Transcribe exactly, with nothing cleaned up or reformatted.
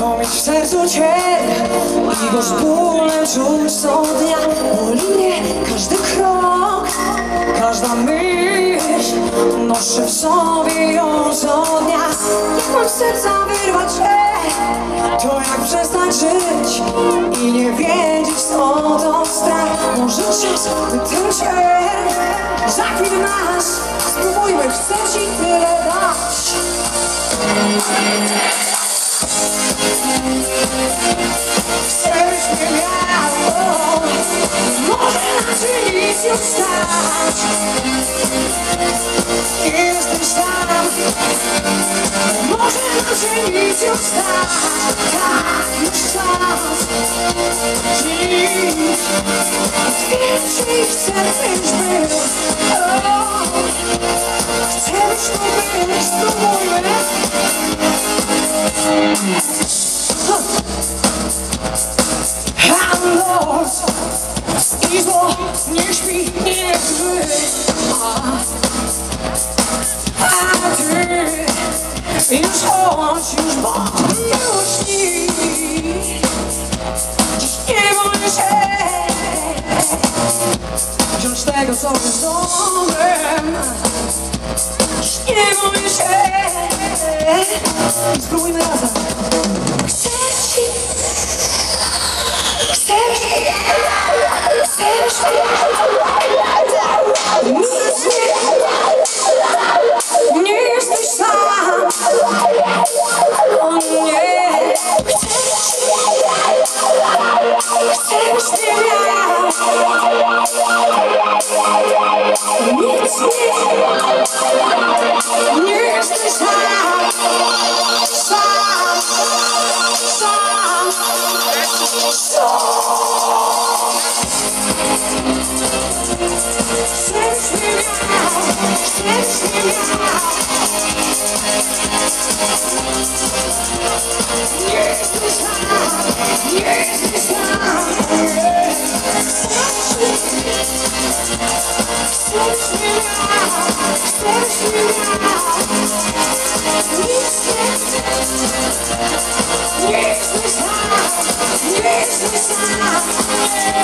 mieć w sercu Cię i go z bólem czuć co dnia. Boli mnie każdy krok, każda myśl, noszę w sobie ją co dnia. Jak mam z serca wyrwać Cię, to jak przestać żyć i nie wiedzieć co to strach. Może czas by ten Cię za chwilę nas spróbujmy, chcę Ci tyle dać. Chcesz mnie miało, może inaczej nic już stać. Jesteś tam, może inaczej nic już stać. Tak już czas, dziś więcej chcę być był. Chcę być tu być, spróbujmy. A noc i zło nie śpi, nie wy. A ty już chodź, już bądź, już śni. Dziś nie boję się wziąć tego, co jest domem. Dziś nie boję się. Spróbujmy razem. Chcę Ci, chcę Ci, chcę Ci. Nie, nie jesteś sam. O nie. Chcę Ci, chcesz mnie miał. Nic nie, nie jesteś sam. Sam, sam, sam. Chcesz mnie miał, chcesz mnie miał. Nie jesteś sam, nie jesteś sam. Chcesz mnie miał, chcesz mnie miał. Nic nie, nie jesteś sam, nie jesteś sam.